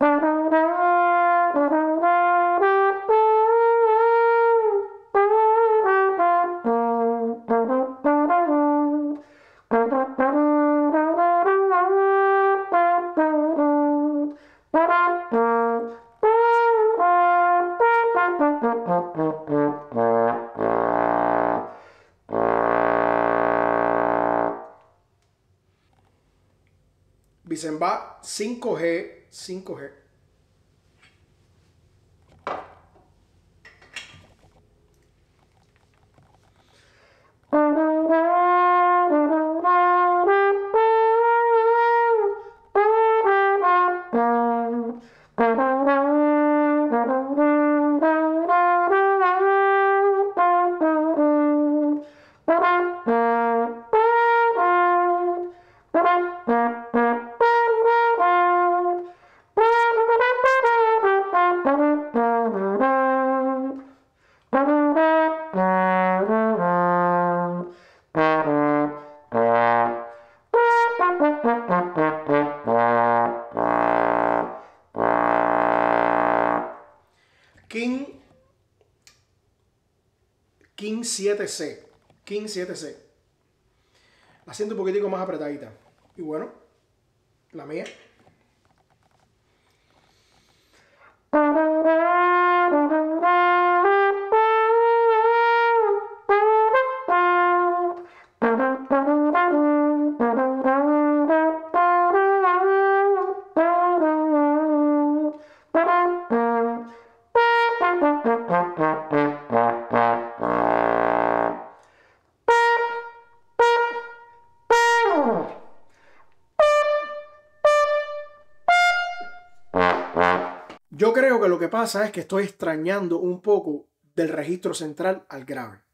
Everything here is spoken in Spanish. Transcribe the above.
Vicemba 5G, 5G. King 7C. King 7C. La siento un poquitico más apretadita. Y bueno, la mía. Yo creo que lo que pasa es que estoy extrañando un poco del registro central al grave.